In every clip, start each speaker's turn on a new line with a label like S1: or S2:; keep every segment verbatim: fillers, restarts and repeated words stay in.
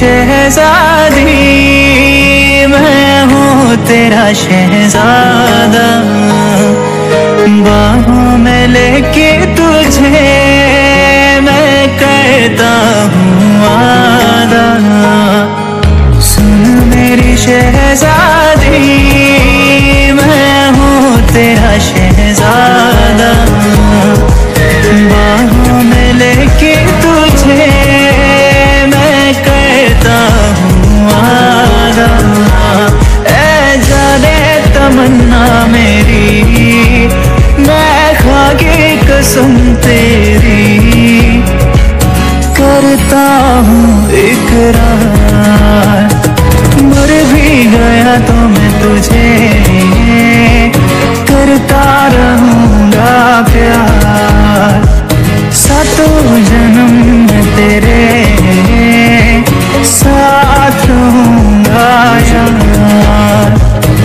S1: शहजादी, मैं हूँ तेरा शहजादा। बाहों में लेके तुझे मैं करता हूँ वादा। सुन मेरी शहजादी, मैं हूँ तेरा शहजादा। बाहों में लेके तुझे मैं करता हूँ वादा। ऐ जाने तमन्ना मेरी, मैं खाके कसम तेरी करता हूँ इकरार। मर भी गया तो मैं तुझे करता रहूँगा प्यार। सातों जन्म में तेरे साथ रहूँगा यार।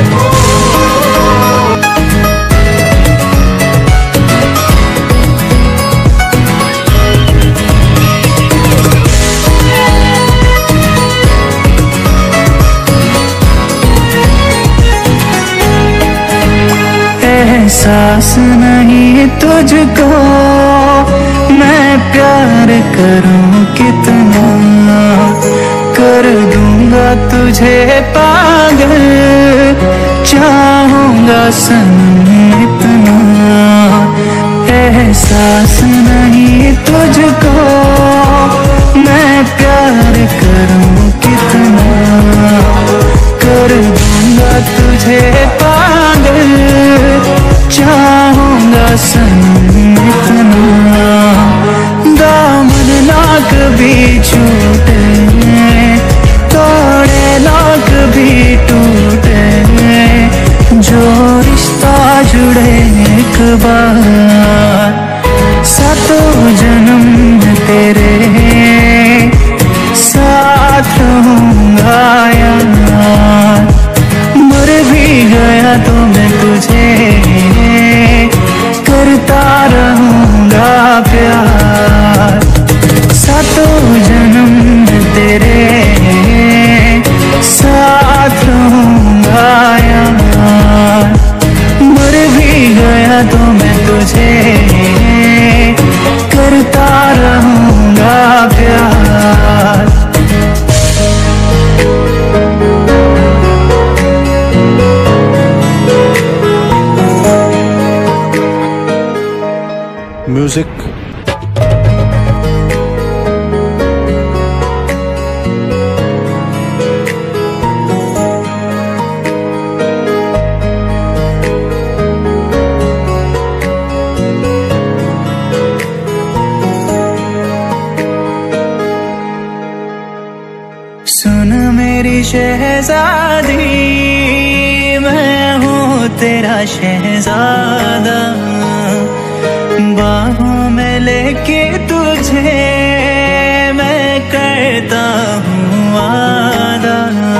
S1: एहसास नहीं तुझको मैं प्यार करूं कितना, कर दूंगा तुझे पागल, चाहूंगा सनम इतना। एहसास नहीं तुझको मैं प्यार करूं कितना, कर दूंगा तुझे पागल, चाहूंगा सनम इतना। दामन ना कभी छूटे, तोड़े ना कभी टूटे, जो रिश्ता जुड़े एक बार। सातों जन्म में तेरे साथ रहूंगा यार। मर भी गया तो मैं तुझे करता रहूंगा प्यार। सातों जन्म में तेरे साथ रहूंगा यार। मर भी गया तो मैं तुझे करता रहूंगा प्यार।
S2: म्यूजिक
S1: सुन मेरी शहजादी, मैं हूँ तेरा शहजादा। बाहों में लेके तुझे मैं करता हूँ वादा।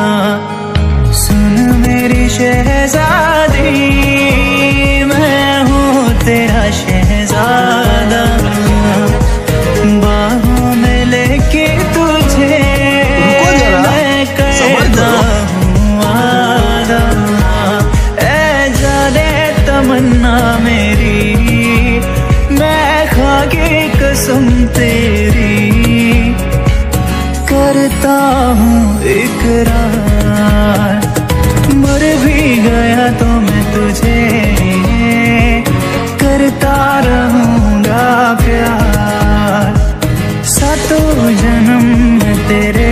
S1: सुन मेरी शहजादी, मैं हूँ तेरा शहजादा। बाहों में लेके तुझे मैं करता हूँ वादा। ऐ जाने तमन्ना मेरी, मैं खाके कसम तेरी करता हूँ इकरार। मर भी गया तो मैं तुझे करता रहूँगा प्यार। सातों जन्म में तेरे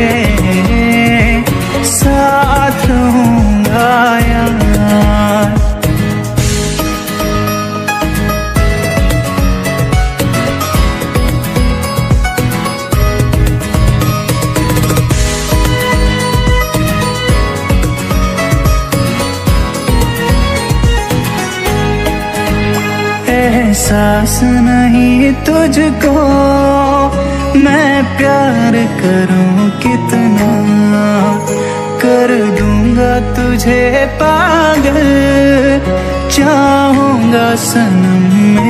S1: साथ रहूँगा यार। एहसास नहीं तुझको मैं प्यार करूं कितना, कर दूंगा तुझे पागल, चाहूंगा सनम